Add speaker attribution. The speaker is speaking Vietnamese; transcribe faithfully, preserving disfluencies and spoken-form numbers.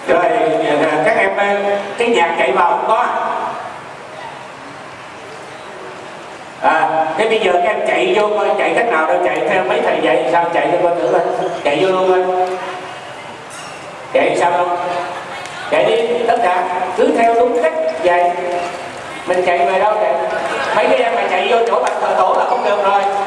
Speaker 1: Rồi các em cái nhạc chạy vào không có. À, thế bây giờ các em chạy vô coi chạy cách nào đâu, chạy theo mấy thầy dạy sao, chạy cho coi thử coi, chạy vô luôn coi. Chạy sao đâu, chạy đi tất cả cứ theo đúng cách dạy. Mình chạy về đâu chạy, mấy cái em mà chạy vô chỗ bạch thờ tổ là không được rồi.